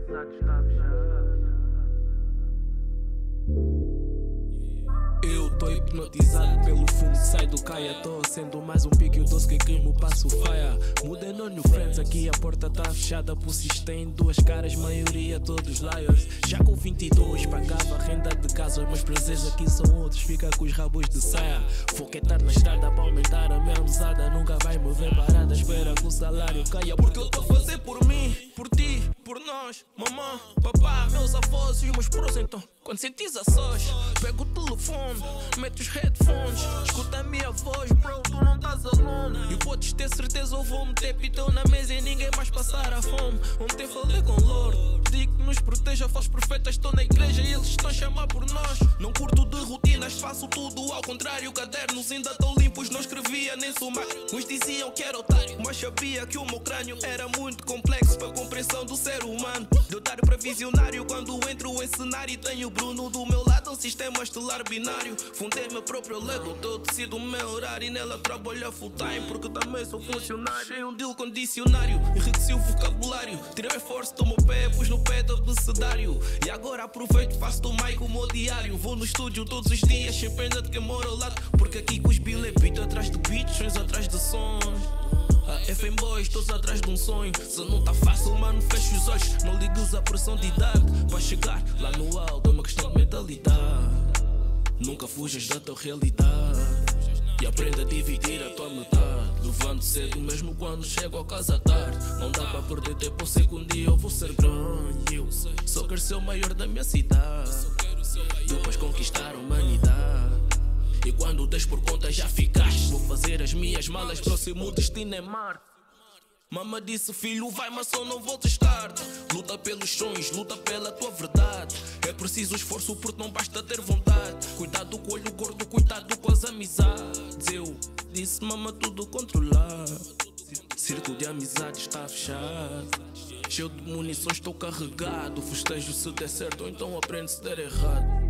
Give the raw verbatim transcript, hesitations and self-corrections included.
amizade está fechada. Eu tô hipnotizado pelo fumo que sai do caia. Tô sendo mais um pique, o doce que crimo passo faia. Mudei no new friends, aqui a porta tá fechada. Pussies têm duas caras, maioria todos liars. Já com vinte e dois pagava renda de casa. Os meus prazeres aqui são outros, fica com os rabos de saia. Foquetar na estrada pra aumentar a minha mesada. Nunca vai me ver parada, espera que o salário caia. Porque eu tô a fazer por mim, por ti, por nós. Mamã, papá, meus avós e os meus pros. Então, quando sentis a sós, pego o telefone, mete os headphones, escuta a minha voz, bro, tu não estás alone. E podes ter certeza eu vou meter pitão na mesa e ninguém mais passar a fome. Ontem falei com o Lord, digo que nos proteja, faz profetas, estou na igreja e eles estão a chamar por nós. Não curto de rotinas, faço tudo ao contrário. Cadernos ainda estão limpos, não escrevia nem sumário. Uns diziam que era otário, mas sabia que o meu crânio era muito complexo para a compreensão do ser humano. De otário para visionário, quando entro em cenário e tenho Bruno do meu lado, um sistema estelar binário. Fundei meu próprio Lego, eu decido o meu horário e nela trabalho full time, porque também sou funcionário. Achei um deal com dicionário, enriqueci o vocabulário. Tirei força, tomo o pé, pus no pé do abecedário. E agora aproveito, faço do mic o meu diário. Vou no estúdio todos os dias, sem pena de quem mora ao lado. Porque aqui com os bilé, beat atrás de beats, sons atrás de sons. A F M Boys, todos atrás de um sonho. Se não tá fácil, mano, fecha os olhos. Não ligues à pressão de idade. Para chegar lá no alto é uma questão de mentalidade. Nunca fujas da tua realidade e aprenda a dividir a tua metade. Levanto cedo mesmo quando chego a casa tarde. Não dá para perder tempo, eu sei que um dia eu vou ser grande. Eu só quero ser o maior da minha cidade, depois conquistar a humanidade. E quando des por conta já ficaste. Vou fazer as minhas malas, próximo destino é Marte. Mama disse, filho, vai, mas só não voltes tarde. Luta pelos sonhos, luta pela tua verdade. É preciso esforço porque não basta ter vontade. Cuidado com o olho gordo, cuidado com as amizades. Eu disse, mama, tudo controlado. Círculo de amizade está fechado. Cheio de munições, estou carregado. Festejo se der certo ou então aprende se der errado.